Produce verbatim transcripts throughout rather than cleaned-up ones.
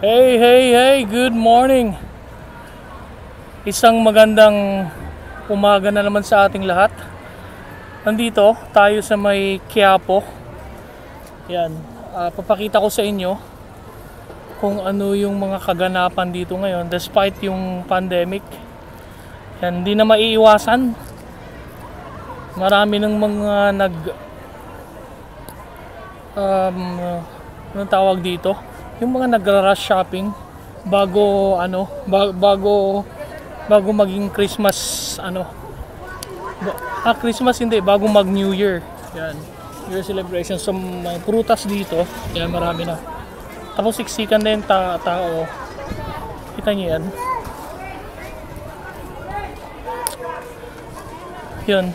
Hey, hey, hey, good morning. Isang magandang umaga na naman sa ating lahat. Nandito tayo sa may Quiapo. Yan, uh, papakita ko sa inyo kung ano yung mga kaganapan dito ngayon despite yung pandemic. Yan, hindi na maiiwasan. Marami ng mga nag um, anong tawag dito? Yung mga nagra-rush shopping bago ano, bago bago maging Christmas ano. Ah, Christmas hindi, bago mag New Year. Yan. New Year celebration. So may prutas dito. Yan, marami na. Tapos siksikan din ta tao. Kita niyo yan. Yan.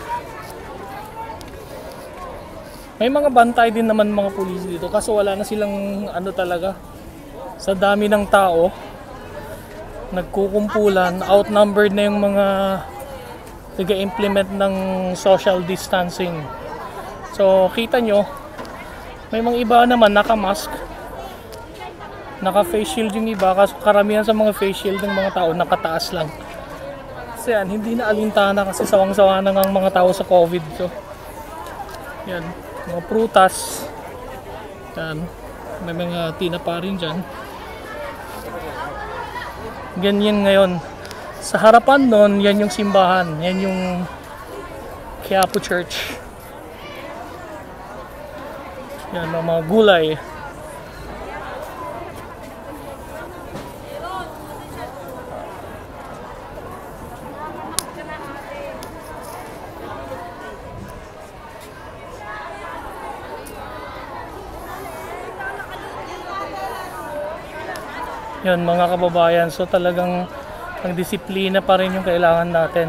May mga bantay din naman mga pulis dito kasi wala na silang ano talaga. Sa dami ng tao, nagkukumpulan, outnumbered na yung mga nag-implement ng social distancing. So kita nyo, may mga iba naman naka-mask, naka-face shield yung iba kasi karamihan sa mga face shield ng mga tao nakataas lang. Kasi yan, hindi na alintana kasi sawang-sawa na ng mga tao sa COVID. So yan, mga prutas. Yan, may mga tinapa rin dyan. Ganyan ngayon. Sa harapan nun, yan yung simbahan. Yan yung Quiapo Church. Yan, mga gulay. Yan mga kababayan, so talagang ang disiplina pa rin yung kailangan natin.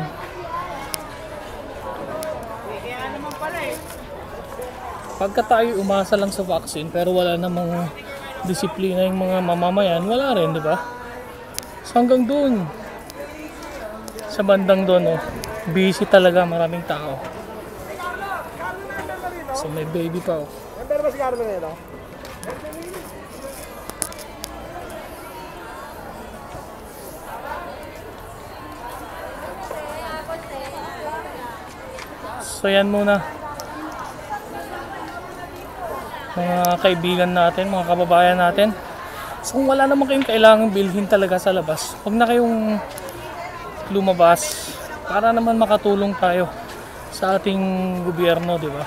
Pagka tayo umasa lang sa vaccine pero wala namang disiplina yung mga mamamayan, wala rin, di ba? So hanggang doon, sa bandang doon, oh, busy talaga, maraming tao. So may baby pa, oh. So yan muna mga kaibigan natin, mga kababayan natin. So kung wala naman kayong kailangang bilhin talaga sa labas, huwag na kayong lumabas para naman makatulong tayo sa ating gobyerno, di ba?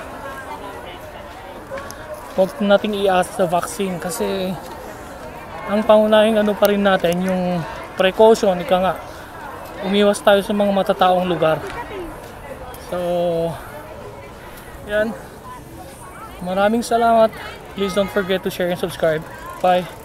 Huwag nating i-ask sa vaccine kasi ang pangunahing ano pa rin natin yung precaution, ika nga, umiwas tayo sa mga matataong lugar. So, yan. Maraming salamat. Please don't forget to share and subscribe. Bye.